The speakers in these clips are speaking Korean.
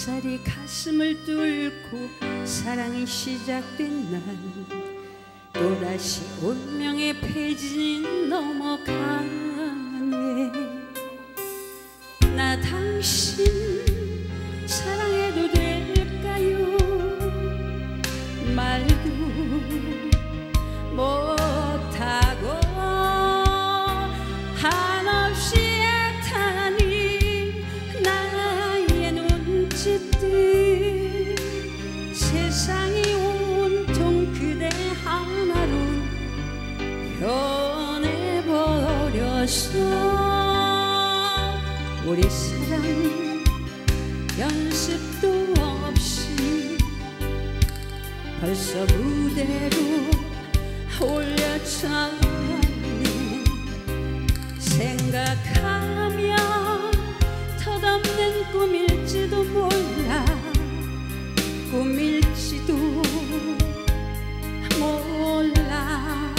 햇살이 가슴을 뚫고 사랑이 시작된 날, 또다시 운명의 페이지 넘어가네. 나 당신 사랑해도 될까요? 말도 못하고 한없이 애타니 나의 눈짓들, 세상이 온통 그대 하나로 변해버렸어. 우리 사랑 연습도 없이 벌써 무대로 올려쳤네. 생각하면 덧없는 꿈일지도 몰라, 꿈일지도 몰라.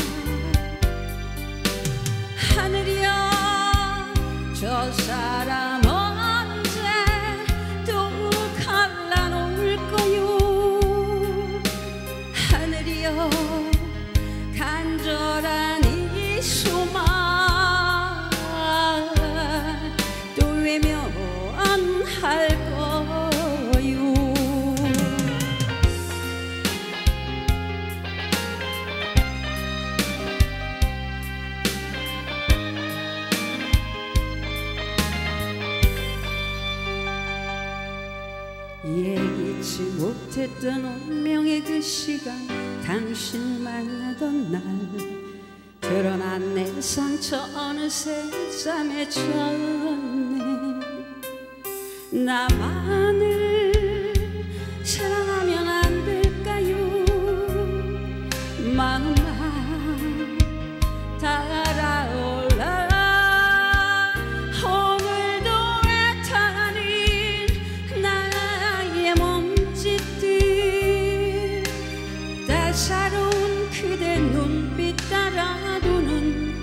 하늘이여, 저 사람 언제 또 갈라놓을 거요? 하늘이여, 간절한 이 소망 또 외면할 거요? 예기치 못했던 운명의 그 시간, 당신을 만나던 날, 드러난 내 상처 어느새 싸매졌네. 나만을 사랑하면 안 될까요? 마음만 달아올라. 오늘도 애타는 나의 몸짓들, 따사로운 그대 눈빛 따라도는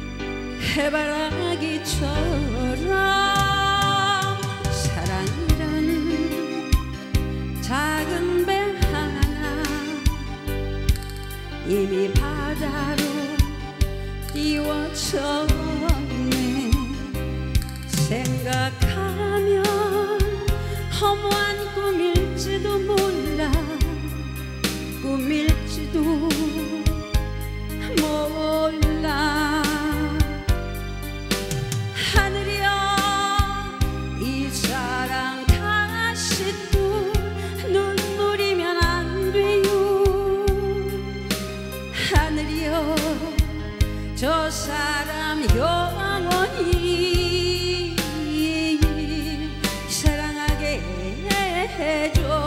해바라기처럼, 사랑이라는 작은 배 하나 이미 바다로 띄워졌네. 생각하면 허무한 꿈일지도 몰라, 꿈일지도 몰라. 하늘이여, 이 사랑 다시 또 눈물이면 안 돼요. 하늘이여, 저 사람 영원히 사랑하게 해줘.